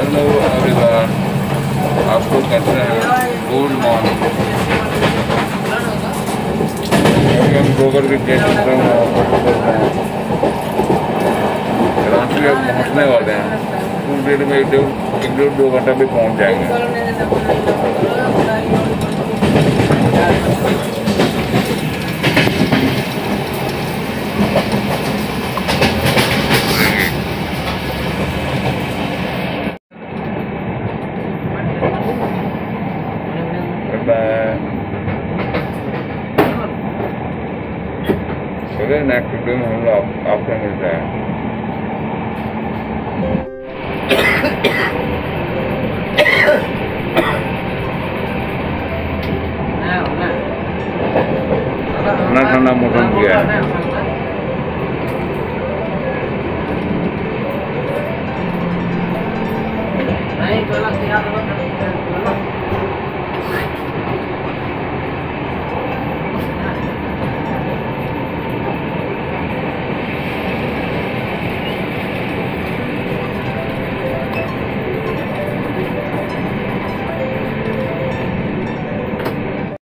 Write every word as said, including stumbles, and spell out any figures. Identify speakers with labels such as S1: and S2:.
S1: Hello everyone, आपको कहते हैं गुड मॉर्निंग। हम गोबर की गेट करते हैं, रांची अब पहुँचने वाले हैं। कुछ देर में एक डेढ़ दो घंटा भी पहुँच जाएंगे। चलिए नेक्स्ट वीडियो में हम लोग आपसे मिलते हैं। ठंडा ठंडा मौसम किया है। नहीं